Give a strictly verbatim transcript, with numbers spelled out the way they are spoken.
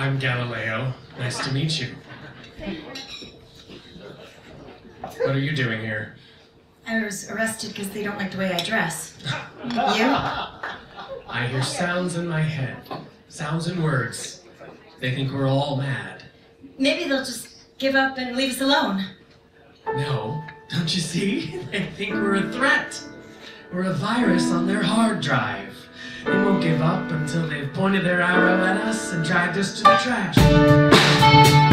I'm Galileo. Nice to meet you. What are you doing here? I was arrested because they don't like the way I dress. You? I hear sounds in my head. Sounds and words. They think we're all mad. Maybe they'll just give up and leave us alone. No, don't you see? They think we're a threat. We're a virus on their hard drive. They won't give up until they've pointed their arrow at us and dragged us to the trash.